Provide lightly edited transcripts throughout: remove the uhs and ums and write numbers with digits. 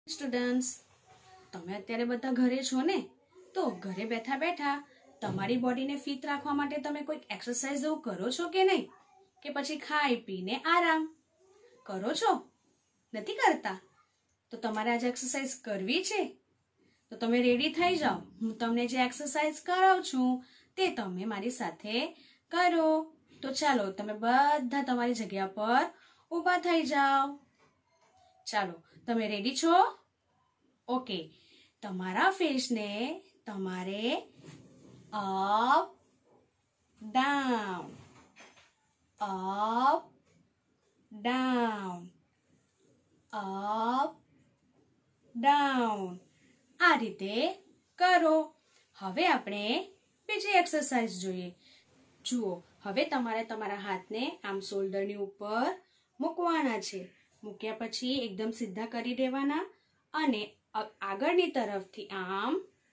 Students, તમે અત્યારે બધા ઘરે છો ને? તો ઘરે બેઠા બેઠા તમારી બોડીને ફિટ રાખવા માટે તમે કોઈ એક્સરસાઇઝ એવું કરો છો કે નહીં? કે પછી ખાઈ પીને આરામ કરો છો? નથી કરતા? તો તમારે આજે એક્સરસાઇઝ કરવી છે. તો તમે રેડી થઈ જાઓ. હું તમને જે એક્સરસાઇઝ કરાવું છું તે તમે મારી સાથે કરો. તો ચાલો તમે બધા તમારી જગ્યા પર ઊભા થઈ જાઓ. ચાલો, તમે રેડી છો? ઓકે. તમારા ફેસને તમારે up down up down up down આ રીતે કરો. હવે આપણે બીજી એક્સરસાઇઝ જોઈએ. જુઓ, હવે તમારે તમારા હાથને આમ શોલ્ડરની ઉપર મૂકવાના છે. મૂક્યા પછી એકદમ સીધા કરી દેવાના અને આગળની તરફથી આમ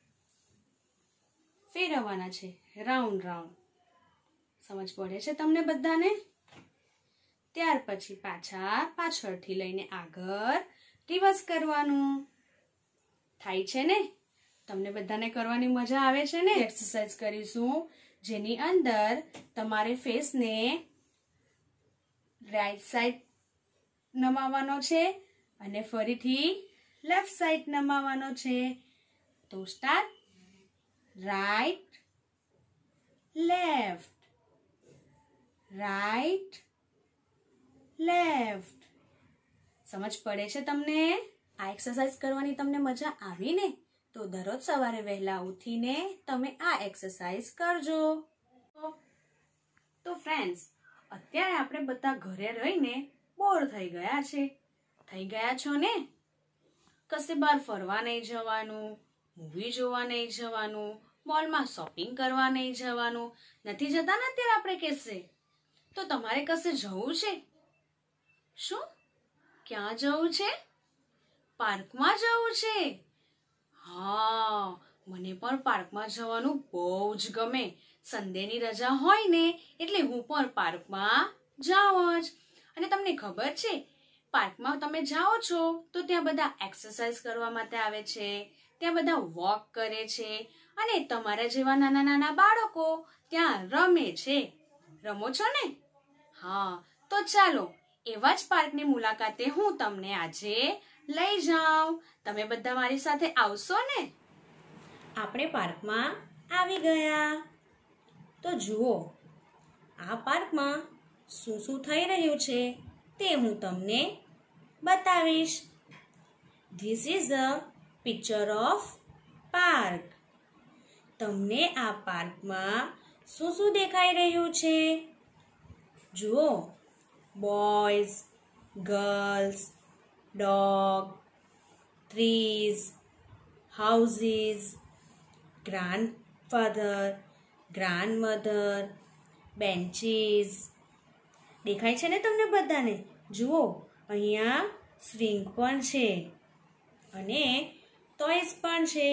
ફેરવવાના છે, રાઉન્ડ રાઉન્ડ. સમજ પડે છે તમને બધાને? ત્યાર પછી પાછળથી લઈને આગળ રિવર્સ કરવાનું. થાય છે ને? તમને બધાને કરવાની મજા આવે છે ને? એક્સરસાઇઝ કરીશું જેની અંદર તમારે ફેસને રાઈટ સાઈડ નમાવવાનો છે અને ફરીથી લેફ્ટ સાઈડ નમાવવાનો છે. તો start. Right left right left. સમજ પડે છે તમને? આ એક્સરસાઇઝ કરવાની તમને મજા આવી ને? તો દરરોજ સવારે વહેલા ઉઠીને તમે આ એક્સરસાઇઝ કરજો. તો ફ્રેન્ડ્સ, અત્યારે આપણે બધા ઘરે રહીને બોર થઈ ગયા છે. થઈ ગયા છો ને? કશે બહાર ફરવા નહીં જવાનું, મૂવી જોવા નહીં જવાનું, મોલમાં શોપિંગ કરવા નહીં જવાનું. નથી જતા ને અત્યારે આપણે કશે? તો તમારે કશે જવું છે. શું? ક્યાં જવું છે? પાર્કમાં જવું છે. હા, મને પણ પાર્કમાં જવાનું બહુ જ ગમે. સન્ડેની રજા હોય ને એટલે હું પણ પાર્કમાં જાઉં જ. અને તમને ખબર છે, પાર્કમાં તમે જાઓ છો તો ત્યાં બધા એક્સરસાઇઝ કરવા માટે આવે છે, ત્યાં બધા વોક કરે છે અને તમારા જેવા નાના નાના બાળકો ત્યાં રમે છે. રમો છો ને? હા, તો ચાલો એવા જ પાર્કની મુલાકાતે હું તમને આજે લઈ જાઉં. તમે બધા મારી સાથે આવશો ને? આપણે પાર્કમાં આવી ગયા. તો જુઓ, આ પાર્કમાં શું શું થઈ રહ્યું છે તે હું તમને બતાવીશ. This is a picture of park. તમને આ પાર્કમાં શું શું દેખાઈ રહ્યું છે? જુઓ, boys, girls, dog, trees, houses, grandfather, grandmother, benches. દેખાય છે ને તમને બધાને? જુઓ, અહીંયા સ્વિંગ પણ છે અને ટોયસ પણ છે.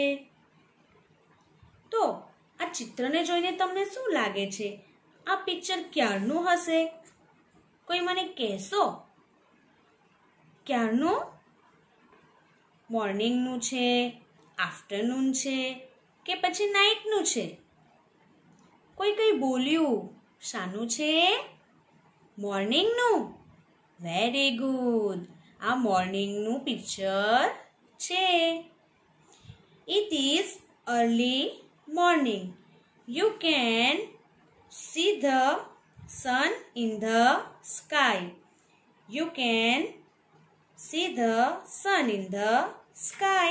તો આ ચિત્રને જોઈને તમને શું લાગે છે? આ પિક્ચર ક્યારનું હશે? કોઈ મને કહેશો? ક્યારનું? મોર્નિંગનું છે, આફ્ટરનૂન છે કે પછી નાઇટનું છે? કોઈ કઈ બોલ્યું? શાનું છે? મોર્નિંગનું. Very good. આ મોર્નિંગનું પિક્ચર છે. It is early morning. You can see the sun in the sky. You can see the sun in the sky.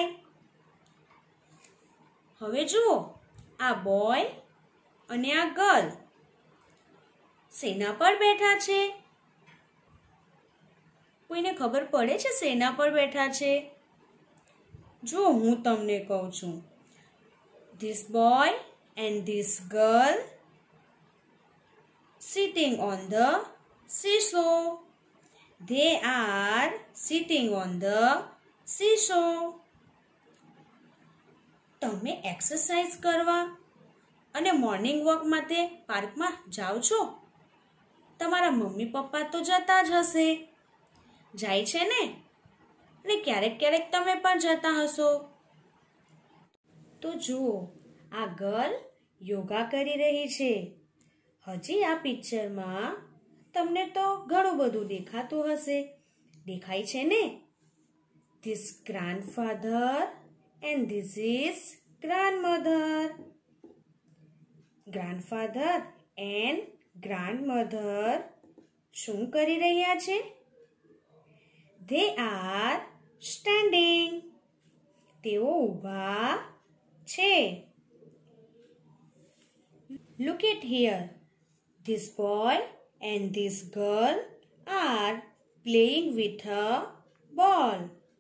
હવે જુઓ, આ બોય અને આ ગર્લ શેના પર બેઠા છે? કોઈને ખબર પડે છે શેના પર બેઠા છે? જો હું તમને કહું છું. This boy and this girl sitting on the seesaw. They are sitting on the seesaw. તમે એક્સરસાઇઝ કરવા અને મોર્નિંગ વોક માટે પાર્કમાં જાઓ છો? તમારા મમ્મી પપ્પા તો જતા જ હશે. જાય છે ને? અને ક્યારેક ક્યારેક તમે પણ જતા હશો. તો જુઓ, આ ગર્લ યોગા કરી રહી છે. હજી આ પિક્ચરમાં તમને તો ઘણું બધું દેખાતું હશે. દેખાય છે ને? This grandfather and this is grandmother. Grandfather and grandmother શું કરી રહ્યા છે? They are standing. તેઓ ઊભા છે. Look at here. This boy and this girl are playing with a ball.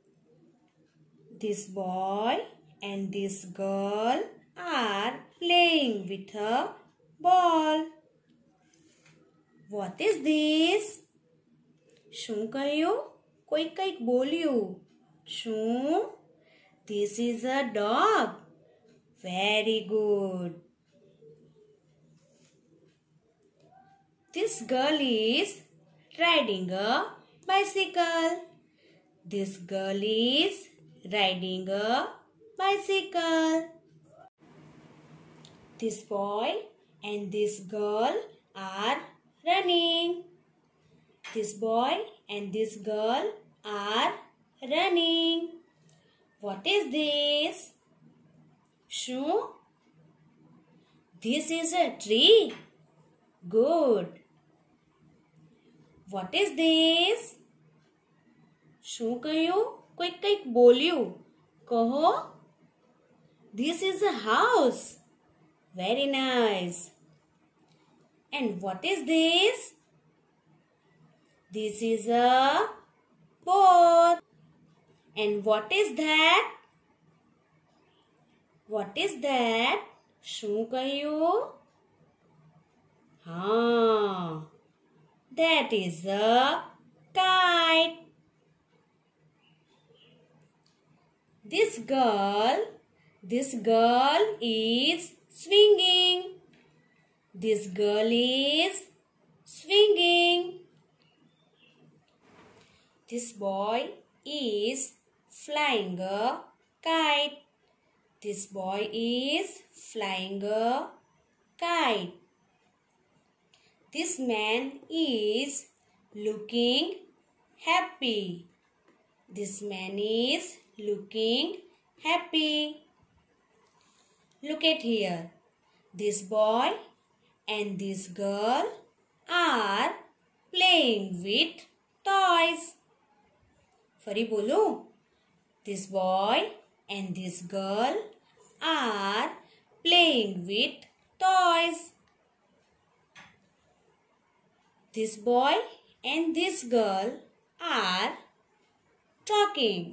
This boy and this girl are playing with a ball. What is this? શું કહ્યું? કોઈ કંઈક બોલ્યું. શું? This is a dog. Very good. This girl is riding a bicycle. This girl is riding a bicycle. This boy and this girl are running. This boy and this girl are running. What is this? શું? This is a tree. Good. What is this? શું કહ્યું? કોઈ કંઈક બોલ્યું. કહો. This is a house. Very nice. And what is this? This is a boat. And what is that? What is that? શું કહ્યું? That is a kite. This girl is swinging. This girl is swinging. This boy is flying a kite. This boy is flying a kite. This man is looking happy. This man is looking happy. Look at here. This boy and this girl are playing with toys. ફરી બોલો. This boy and this girl are playing with toys. This boy and this girl are talking.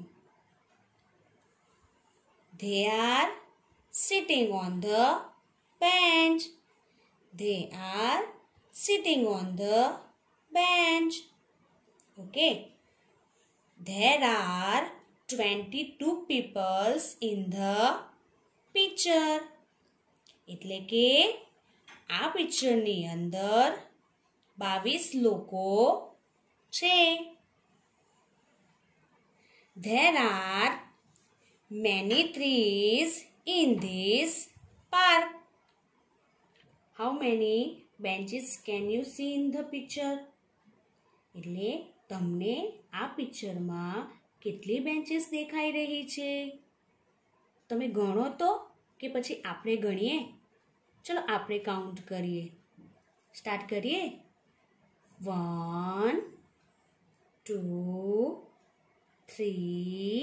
They are sitting on the bench. They are sitting on the bench. Okay. There are 22 peoples in the picture. એટલે કે આ પિક્ચરની અંદર 22 લોકો છે. There are many trees in this park. How many benches can you see in the picture? એટલે તમને આ પિક્ચરમાં કેટલી બેન્ચીસ દેખાઈ રહી છે? તમે ગણો તો કે પછી આપણે ગણીએ? ચલો આપણે કાઉન્ટ કરીએ. સ્ટાર્ટ કરીએ. 1 2 3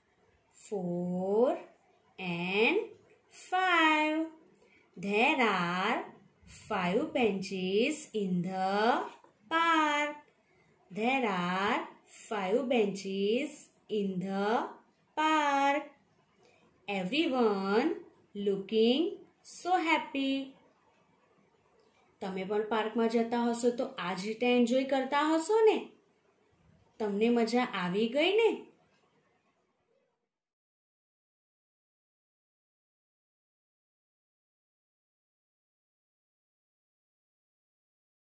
4 and 5. There are 5 benches in the park. There are 5 benches in the park. Everyone looking so happy. તમે પણ પાર્કમાં જતા હશો તો આ જ રીતે એન્જોય કરતા હશો ને? તમને મજા આવી ગઈ ને?